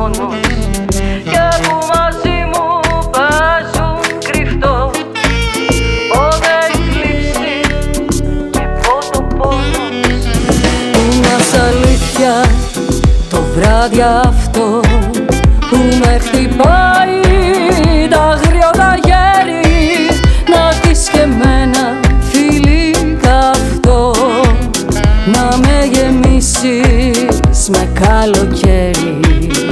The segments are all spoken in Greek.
πόνος και που μαζί μου παίζουν κρυφτό. Πότε θλίψη και πότε πόνος. Μιας αλήθεια το βράδυ αυτό που με χτυπάει τα αγριώτα χέρι, να έχεις και εμένα φίλι καυτό, να με γεμίσεις με καλοκαίρι.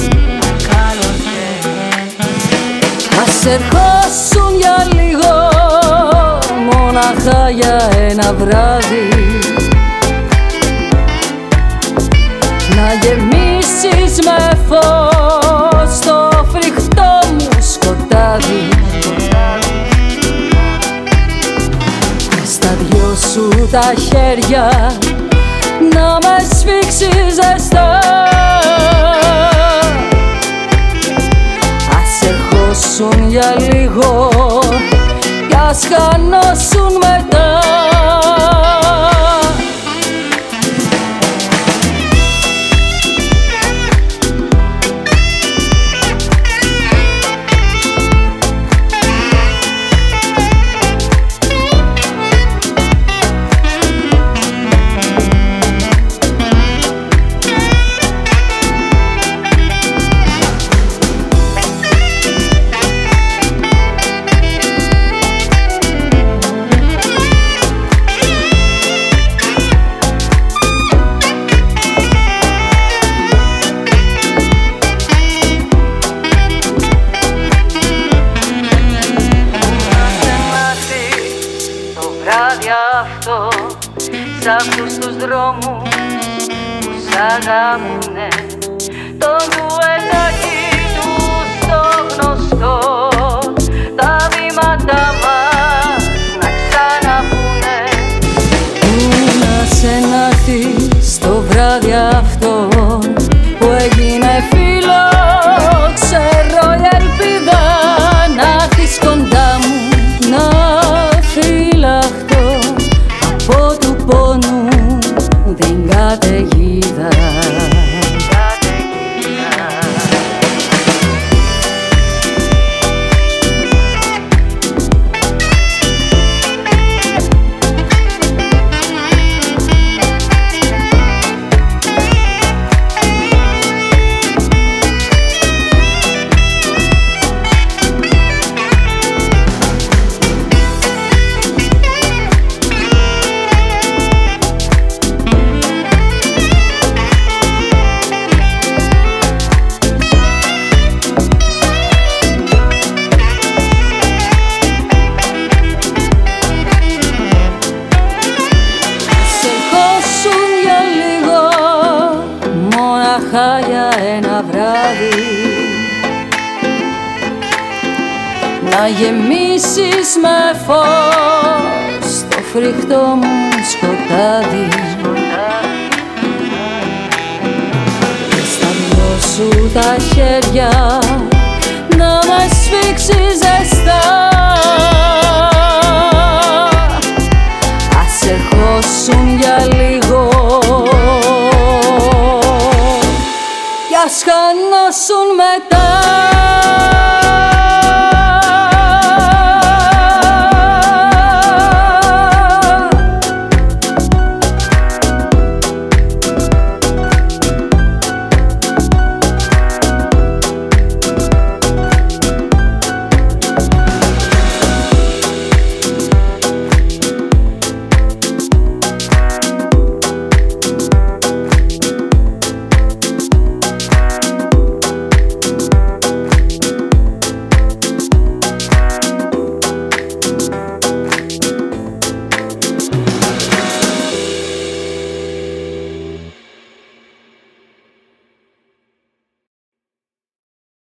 Ας ερχόσουν για λίγο, μόναχα για ένα βράδυ, να γεμίσεις με φως το φρικτό μου σκοτάδι. Και στα δυο σου τα χέρια να με σφίξεις ζεστά. Ας ερχόσουν για λίγο κι ας χανώσουν μετά. Βράδυ αυτό σ' αυτούς τους δρόμους που σ' αγαπούνε, τον ντουετάκι τους το γνωστό, τα βήματα μας να ξαναπούνε. Να σε να έρθεις το βράδυ αυτό που έγινε φίλο, ξέρω η ελπίδα να έρθεις κοντά μου, να φυλαχτώ από του πόνου την καταιγίδα. Για ένα βράδυ να γεμίσεις με φως το φρικτό μου σκοτάδι. Και στα δυο σου τα χέρια να με σφίξεις ζεστά. Ας ερχόσουν για λίγο κι ας χανώσουν μετά.